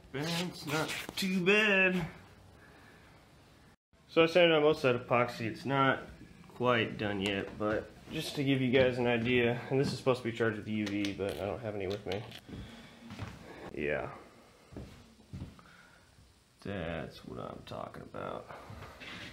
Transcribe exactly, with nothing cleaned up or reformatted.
It's not too bad. So I sanded out most of that epoxy. It's not quite done yet, but just to give you guys an idea, and this is supposed to be charged with U V, but I don't have any with me. Yeah. That's what I'm talking about.